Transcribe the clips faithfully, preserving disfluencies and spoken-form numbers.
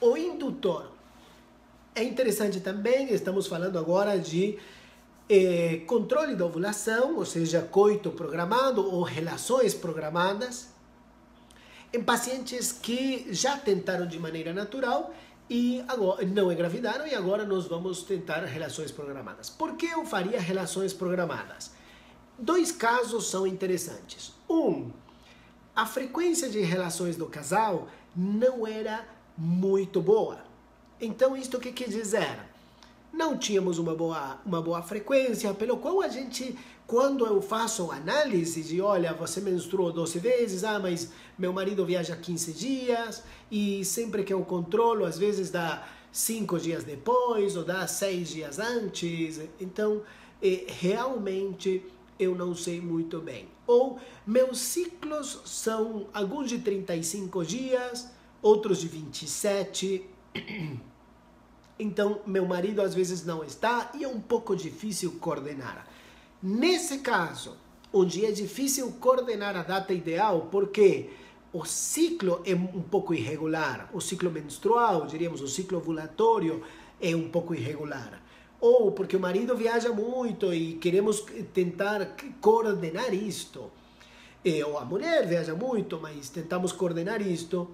o indutor. É interessante também, estamos falando agora de eh, controle da ovulação, ou seja, coito programado ou relações programadas, em pacientes que já tentaram de maneira natural e agora não engravidaram, e agora nós vamos tentar relações programadas. Por que eu faria relações programadas? Dois casos são interessantes. Um, a frequência de relações do casal não era muito boa. Então, isto o que quer dizer? Não tínhamos uma boa, uma boa frequência, pelo qual a gente, quando eu faço análise de, olha, você menstruou doze vezes, ah, mas meu marido viaja quinze dias, e sempre que eu controlo, às vezes dá cinco dias depois, ou dá seis dias antes, então, eh, realmente eu não sei muito bem. Ou meus ciclos são alguns de trinta e cinco dias, outros de vinte e sete. Então, meu marido às vezes não está e é um pouco difícil coordenar. Nesse caso, onde é difícil coordenar a data ideal, porque o ciclo é um pouco irregular, o ciclo menstrual, diríamos, o ciclo ovulatório é um pouco irregular. Ou porque o marido viaja muito e queremos tentar coordenar isto. Ou a mulher viaja muito, mas tentamos coordenar isto.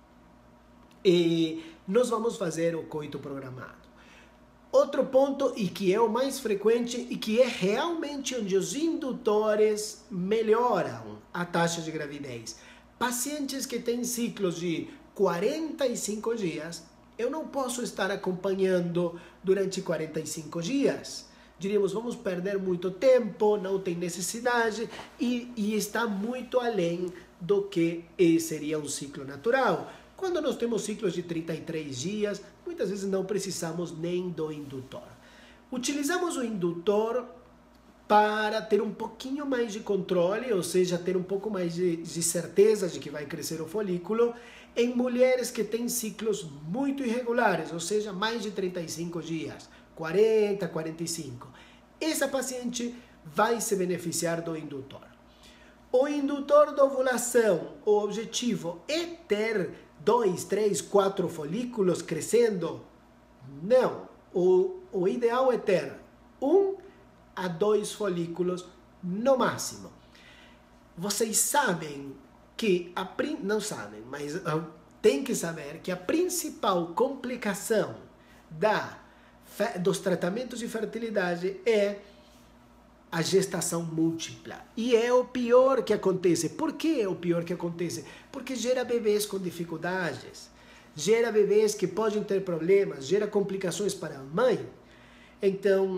E nós vamos fazer o coito programado. Outro ponto, e que é o mais frequente, e que é realmente onde os indutores melhoram a taxa de gravidez. Pacientes que têm ciclos de quarenta e cinco dias, eu não posso estar acompanhando durante quarenta e cinco dias. Diríamos, vamos perder muito tempo, não tem necessidade, e, e está muito além do que seria um ciclo natural. Quando nós temos ciclos de trinta e três dias, muitas vezes não precisamos nem do indutor. Utilizamos o indutor para ter um pouquinho mais de controle, ou seja, ter um pouco mais de, de certeza de que vai crescer o folículo, em mulheres que têm ciclos muito irregulares, ou seja, mais de trinta e cinco dias, quarenta, quarenta e cinco. Essa paciente vai se beneficiar do indutor. O indutor da ovulação, o objetivo é ter dois, três, quatro folículos crescendo? Não. O, o ideal é ter um a dois folículos no máximo. Vocês sabem que, a, não sabem, mas uh, tem que saber que a principal complicação da, dos tratamentos de fertilidade é a gestação múltipla. E é o pior que acontece. Por que é o pior que acontece? Porque gera bebês com dificuldades, gera bebês que podem ter problemas, gera complicações para a mãe. Então,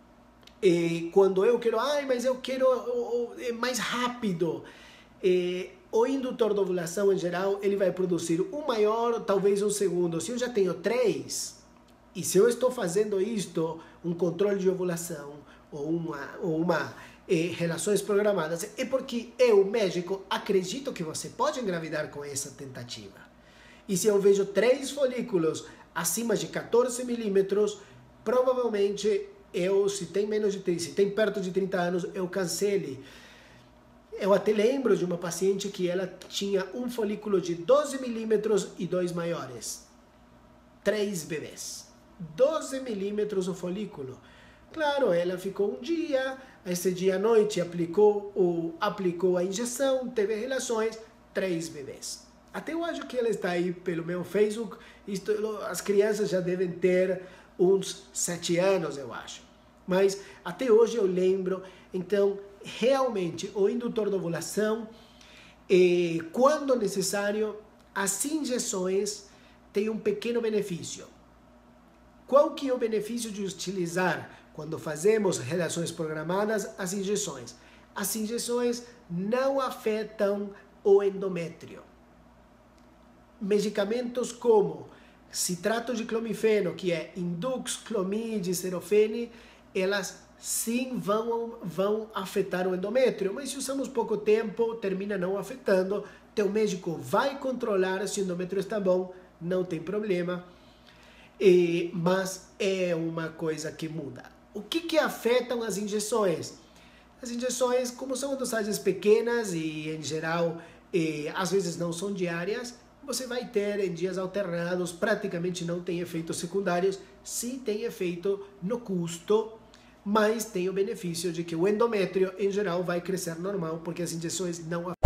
eh, quando eu quero, ai, mas eu quero oh, oh, mais rápido, eh, o indutor da ovulação, em geral, ele vai produzir um maior, talvez um segundo. Se eu já tenho três, e se eu estou fazendo isto, um controle de ovulação, ou uma, ou uma eh, relações programadas, é porque eu, médico, acredito que você pode engravidar com essa tentativa. E se eu vejo três folículos acima de quatorze milímetros, provavelmente eu, se tem menos de trinta, se tem perto de trinta anos, eu cancele. Eu até lembro de uma paciente que ela tinha um folículo de doze milímetros e dois maiores. Três bebês. doze milímetros o folículo. Claro, ela ficou um dia, esse dia à noite aplicou, o, aplicou a injeção, teve relações, três bebês. Até eu acho que ela está aí pelo meu Facebook, isto, as crianças já devem ter uns sete anos, eu acho. Mas até hoje eu lembro, então, realmente, o indutor da ovulação, eh, quando necessário, as injeções têm um pequeno benefício. Qual que é o benefício de utilizar, quando fazemos relações programadas, as injeções? As injeções não afetam o endométrio. Medicamentos como citrato de clomifeno, que é Indux, Clomid, Serofene, elas sim vão, vão afetar o endométrio, mas se usamos pouco tempo, termina não afetando. Teu médico vai controlar se o endométrio está bom, não tem problema, e, mas é uma coisa que muda. O que que afetam as injeções? As injeções, como são dosagens pequenas e, em geral, e, às vezes não são diárias, você vai ter em dias alternados, praticamente não tem efeitos secundários, sim tem efeito no custo, mas tem o benefício de que o endométrio em geral vai crescer normal, porque as injeções não